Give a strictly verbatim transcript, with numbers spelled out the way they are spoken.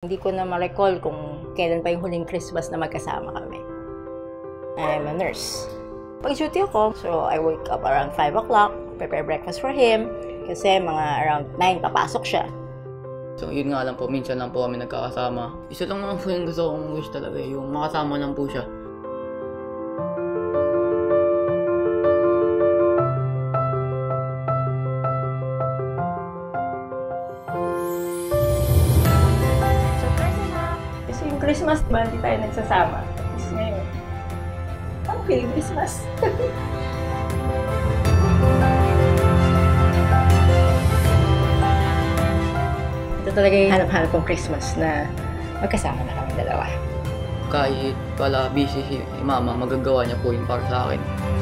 Hindi ko na ma-recall kung kailan pa yung huling Christmas na magkasama kami. I'm a nurse. Pag-duty ako, so I wake up around five o'clock, prepare breakfast for him, kasi mga around nine papasok siya. So yun nga lang po, minsan lang po kami nagkakasama. Isa lang naman po yung gusto kong wish talaga, yung makasama lang po siya. Kasi yung Christmas ba, hindi tayo nagsasama. Kasi ngayon, ang feeling Christmas. Ito talaga yung hanap-hanap kong Christmas na magkasama na kami dalawa. Kahit pala busy si mama, magagawa niya po yun para sa akin.